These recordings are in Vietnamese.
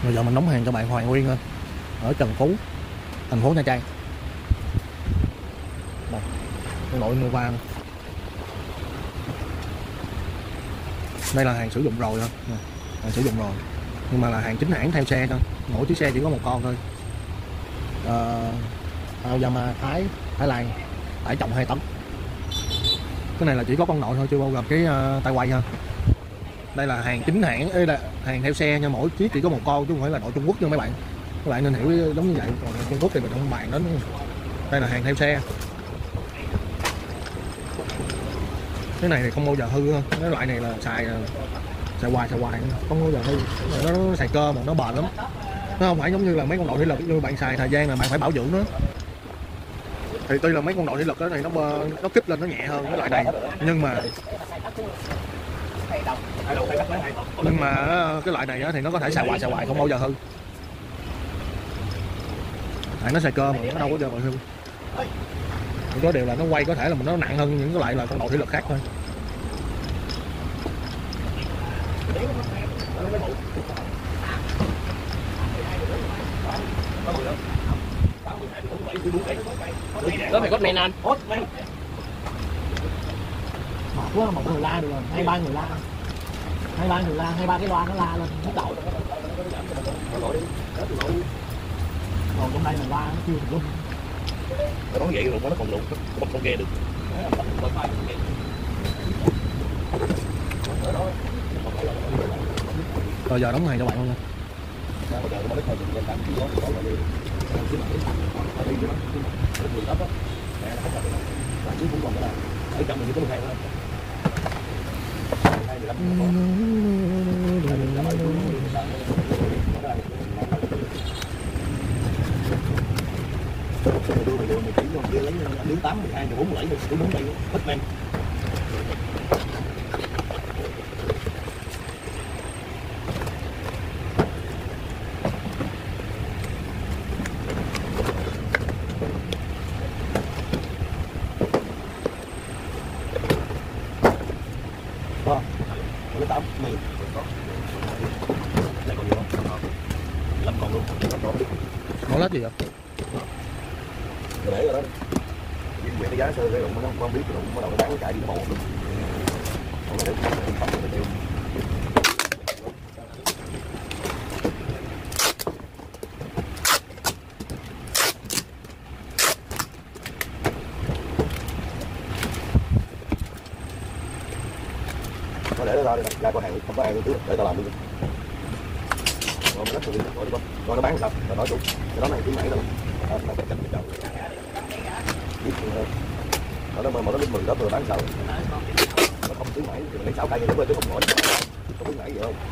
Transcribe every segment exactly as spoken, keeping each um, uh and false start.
Bây giờ mình đóng hàng cho bạn Hoàng Nguyên thôi, ở Trần Phú, thành phố Nha Trang. Đây, nội Nova. Đây là hàng sử dụng rồi thôi, hàng sử dụng rồi, nhưng mà là hàng chính hãng theo xe thôi. Mỗi chiếc xe chỉ có một con thôi. Uh, Aoyama Thái, Thái Lan, tải trọng hai tấn. Cái này là chỉ có con nội thôi, chưa bao gồm cái uh, tay quay ha. Đây là hàng chính hãng, đây là hàng theo xe nha, mỗi chiếc chỉ có một con chứ không phải là nội Trung Quốc nha mấy bạn. Các bạn nên hiểu giống như vậy, còn Trung Quốc thì mình không bàn đến. Đây là hàng theo xe. Cái này thì không bao giờ hư ha, cái loại này là xài xài hoài xài hoài không bao giờ hư. Nó, nó xài cơ mà nó bền lắm, nó không phải giống như là mấy con nội thủy lực như bạn xài thời gian là bạn phải bảo dưỡng nó. Thì tuy là mấy con nội thủy lực đó này nó nó kích lên nó nhẹ hơn cái loại này, nhưng mà nhưng mà cái loại này thì nó có thể xài hoài xài hoài không bao giờ hư. Tại nó xài cơ mà nó đâu có giờ mà hư. Có điều là nó quay có thể là mình nó nặng hơn những cái loại là con nội thủy lực khác thôi. Đó phải có men anh. Một quá, một người la được rồi, hai ba người la, hai ba người la, hai ba cái loa nó la lên nhức đầu. Còn trong đây là loa nó chưa được luôn. Nó nói vậy rồi nó còn lụt, không không nghe được. Rồi giờ đóng hàng cho bạn luôn nha. Đứng tám, mười hai, bốn, bảy, bốn, bảy, hết men. Cái tám mười lại còn nhiều không? Lâm còn luôn. Nó lết gì vậy? Để rồi đó. Vì cái giá sơ cái nó không biết rồi bắt đầu nó bán chạy đi bộ luôn. Còn để không để không để tiêu. Nó để nó ra đi, ra con hàng không có ai trước để tao làm luôn. Rồi nó lắp rồi đi, rồi nó bán sao? Rồi nói chủ, cái đó này tiếng mày đâu. Nó phải chặt cái đầu. Nó mà nó đến mười đó rồi bán sao? Nó không tiếng mày thì lấy sáu cây nó quên chứ không nổi. Không tiếng mày gì không?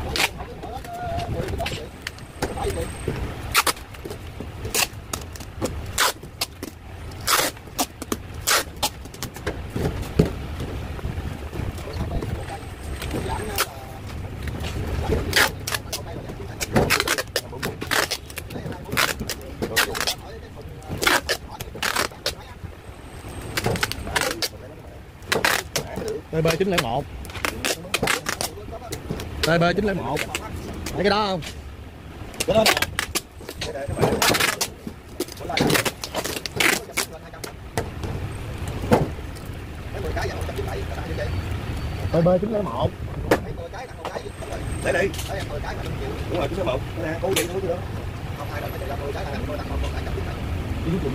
T B chín không một, T B chín không một, thấy cái đó không? Cái đó T B chín không một. Để đi. Đúng rồi, chín số một. Nè, cố gì nữa chứ đó. Không ai đâu, cái mười cái là tôi đặt một cái chấp này. Đi giúp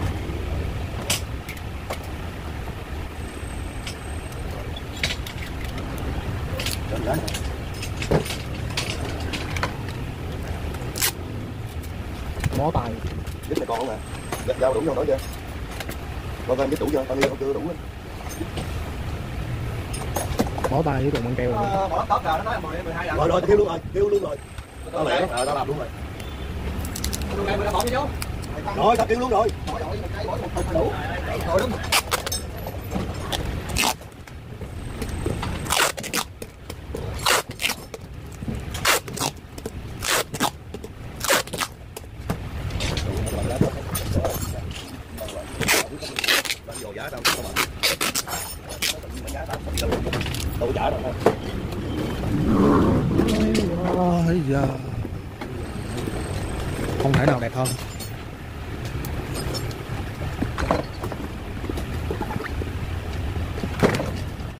Bó tay. Giúp này con không nè. Giật dao đủ vô nói chưa? Con em cái tủ chưa? Tao nghe con chưa đủ á. Bó tay với cùng băng keo rồi. Ờ, bỏ tóc rồi, nó nói mười, mười hai rồi. Rồi rồi, kêu luôn rồi, kêu luôn rồi. Tao lẹ, ờ tao làm luôn rồi. Rồi, tao kêu luôn rồi. Đủ. Rồi đúng. Giá đâu các bạn. Giá đâu đâu giá đâu. Ôi da. không thể nào đẹp hơn.